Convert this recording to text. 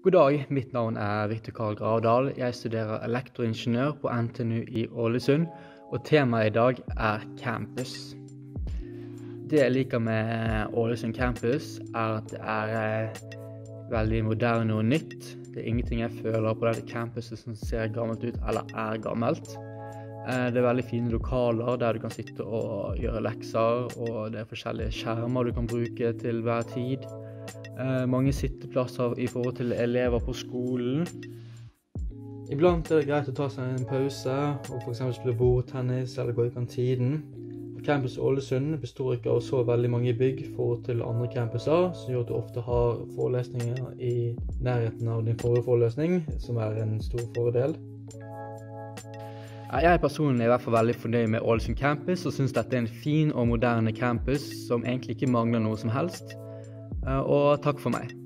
God dag, mitt navn Victor Karl Gravdal. Jeg studerer elektroingeniør på NTNU i Ålesund, og temaet i dag campus. Det jeg liker med Ålesund campus at det veldig moderne og nytt. Det ingenting jeg føler på dette campuset som ser gammelt ut eller gammelt. Det veldig fine lokaler der du kan sitte og gjøre lekser, og det forskjellige skjermer du kan bruke til hver tid. Mange sitteplasser i forhold til elever på skolen. Iblant det greit å ta seg en pause og for eksempel spille bordtennis eller gå i kantinen. Campus Ålesund består ikke av så veldig mange bygg i forhold til andre campuser, som gjør at du ofte har forelesninger i nærheten av din forrige forelesning, som en stor fordel. Jeg personlig i hvert fall veldig fornøyd med Ålesund campus, og synes dette en fin og moderne campus som egentlig ikke mangler noe som helst. Og takk for meg.